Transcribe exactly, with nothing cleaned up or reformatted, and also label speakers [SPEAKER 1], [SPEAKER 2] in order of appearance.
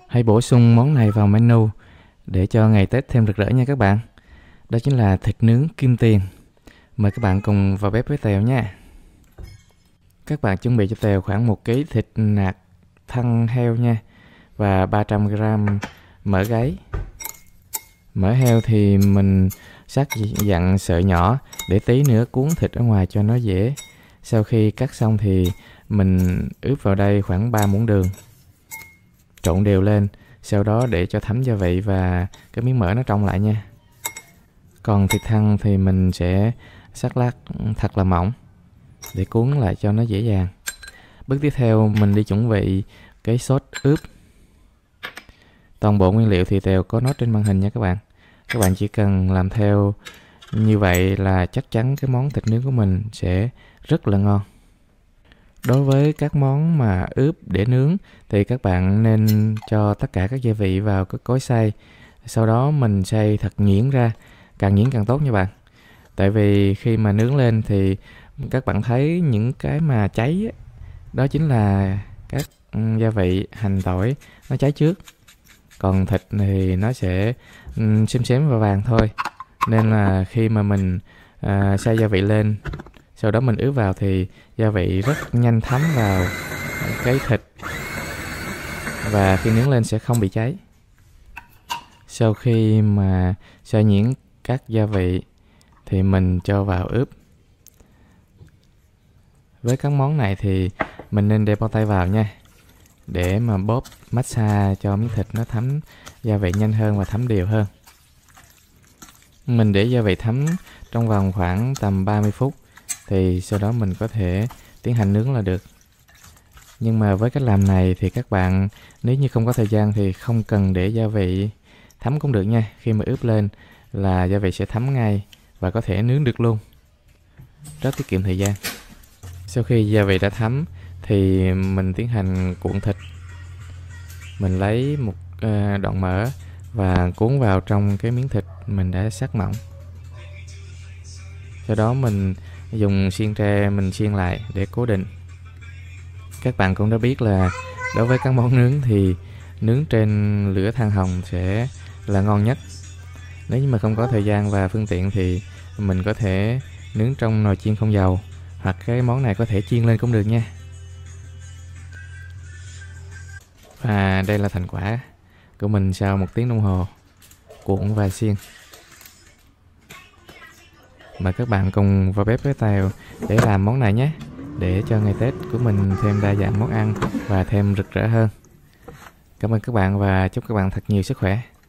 [SPEAKER 1] Hãy bổ sung món này vào menu để cho ngày Tết thêm rực rỡ nha các bạn. Đó chính là thịt nướng Kim Tiền. Mời các bạn cùng vào bếp với Tèo nha. Các bạn chuẩn bị cho Tèo khoảng một ki lô gam thịt nạc thăn heo nha, và ba trăm gam mỡ gáy. Mỡ heo thì mình cắt dặn sợi nhỏ để tí nữa cuốn thịt ở ngoài cho nó dễ. Sau khi cắt xong thì mình ướp vào đây khoảng ba muỗng đường. Trộn đều lên, sau đó để cho thấm gia vị và cái miếng mỡ nó trong lại nha. Còn thịt thăn thì mình sẽ cắt lát thật là mỏng để cuốn lại cho nó dễ dàng. Bước tiếp theo mình đi chuẩn bị cái sốt ướp. Toàn bộ nguyên liệu thì Tèo có nói trên màn hình nha các bạn. Các bạn chỉ cần làm theo như vậy là chắc chắn cái món thịt nướng của mình sẽ rất là ngon. Đối với các món mà ướp để nướng thì các bạn nên cho tất cả các gia vị vào cái cối xay. Sau đó mình xay thật nhuyễn ra, càng nhuyễn càng tốt nha bạn. Tại vì khi mà nướng lên thì các bạn thấy những cái mà cháy ấy, đó chính là các gia vị hành tỏi nó cháy trước. Còn thịt thì nó sẽ xém xém và vàng thôi. Nên là khi mà mình à, xay gia vị lên, sau đó mình ướp vào thì gia vị rất nhanh thấm vào cái thịt, và khi nướng lên sẽ không bị cháy. Sau khi mà xay nhuyễn các gia vị thì mình cho vào ướp. Với các món này thì mình nên đeo bao tay vào nha, để mà bóp massage cho miếng thịt nó thấm gia vị nhanh hơn và thấm đều hơn. Mình để gia vị thấm trong vòng khoảng tầm ba mươi phút thì sau đó mình có thể tiến hành nướng là được. Nhưng mà với cách làm này thì các bạn nếu như không có thời gian thì không cần để gia vị thấm cũng được nha. Khi mà ướp lên là gia vị sẽ thấm ngay và có thể nướng được luôn, rất tiết kiệm thời gian. Sau khi gia vị đã thấm thì mình tiến hành cuộn thịt. Mình lấy một đoạn mỡ và cuốn vào trong cái miếng thịt mình đã cắt mỏng. Sau đó mình dùng xiên tre mình xiên lại để cố định. Các bạn cũng đã biết là đối với các món nướng thì nướng trên lửa than hồng sẽ là ngon nhất. Nếu như mà không có thời gian và phương tiện thì mình có thể nướng trong nồi chiên không dầu, hoặc cái món này có thể chiên lên cũng được nha. Và đây là thành quả của mình sau một tiếng đồng hồ cuộn và xiên. Mời các bạn cùng vào bếp với Tèo để làm món này nhé, để cho ngày Tết của mình thêm đa dạng món ăn và thêm rực rỡ hơn. Cảm ơn các bạn và chúc các bạn thật nhiều sức khỏe.